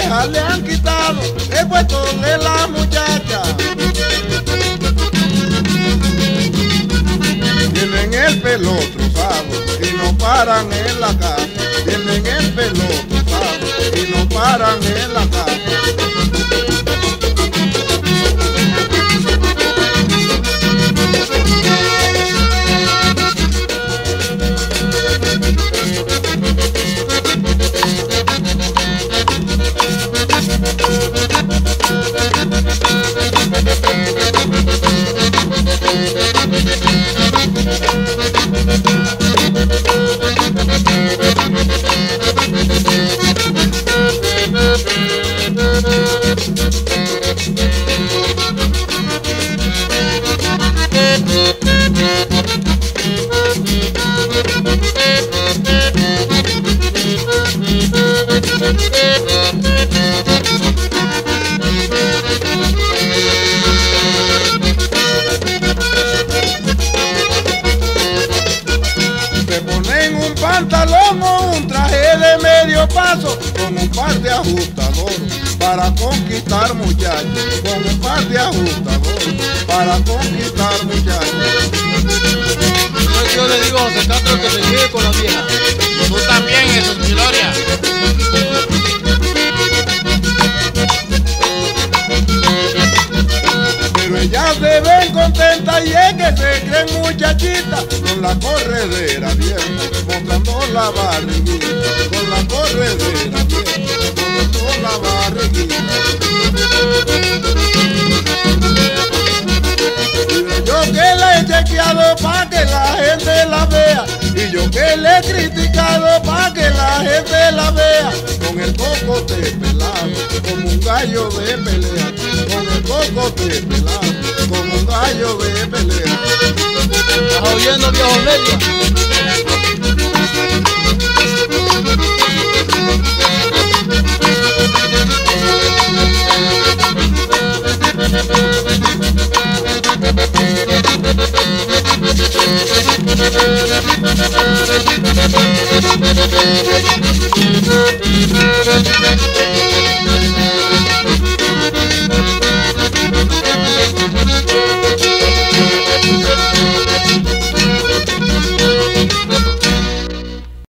viejas le han quitado el puesto de la muchacha. Tienen el pelo trozado y no paran en la casa. Tienen el pelo trozado y no paran en la casa. Se ponen un pantalón o un traje de medio paso con un par de ajustadores para conquistar muchachos, con un par de ajustadores para conquistar muchachos. Yo le digo a José Castro que se quede con la vieja. Tú también, eso es mi gloria. Pero ellas se ven contentas y es que se creen muchachitas con la corredera abierta, mostrando la barriguita, con la corredera abierta, mostrando la barriguita. Yo que le he chequeado pa' que la gente la vea, y yo que le he criticado pa' que la gente la vea, con el cocote pelado, como un gallo de pelea, con el cocote pelado, como un gallo de pelea. ¿Estás oyendo, viejo medio? Thank you.